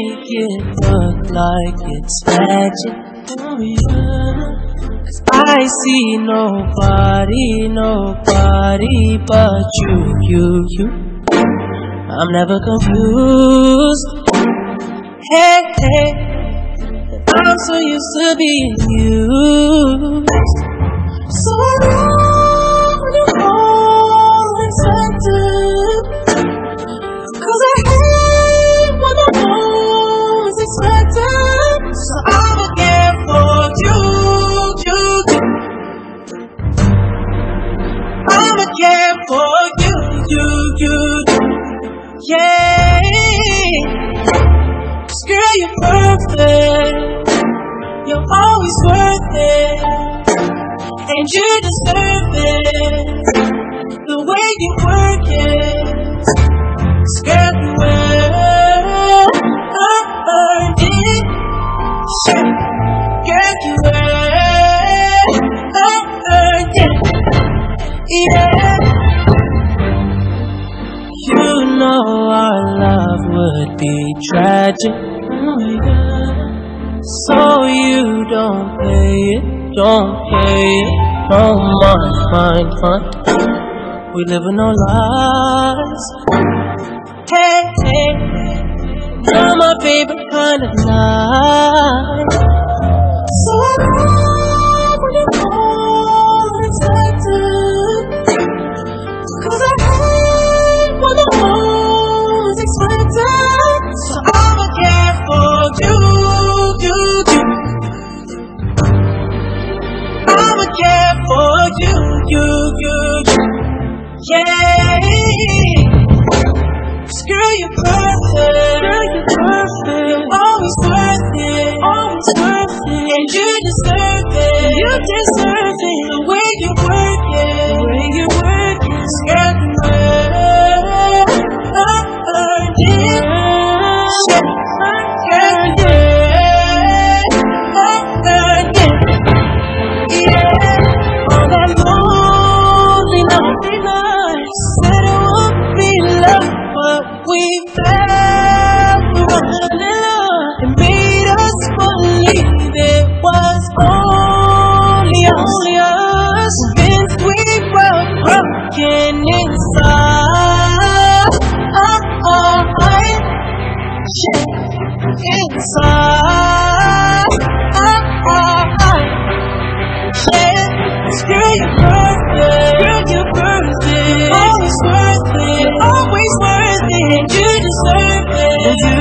make it look like it's magic. I see nobody but you. I'm never confused. Hey, I'm so used to being used. So I love when you're unexpected, 'cause I hate when the most expected. So I'ma care for you. I'ma care for you. Yeah. Girl, you're perfect. You're always worth it, and you deserve it. The way you work it, girl, you earned it. Girl, you earned it. Yeah. You know our love would be tragic. So you don't pay it. Oh my fun. We live in no lies. Hey, you're my favorite kind of night. So I love when you're unexpected, 'cause I hate when the most expected. So I'ma care for you. I'ma care for you. Yeah. 'Cause girl, you're perfect. You're always worth it. And you deserve it. The way you work it. Girl, you earned it. We fell for one love and made us believe it was only us. Since we were broken inside, inside. Girl, you're perfect. Always worth it. And you deserve it.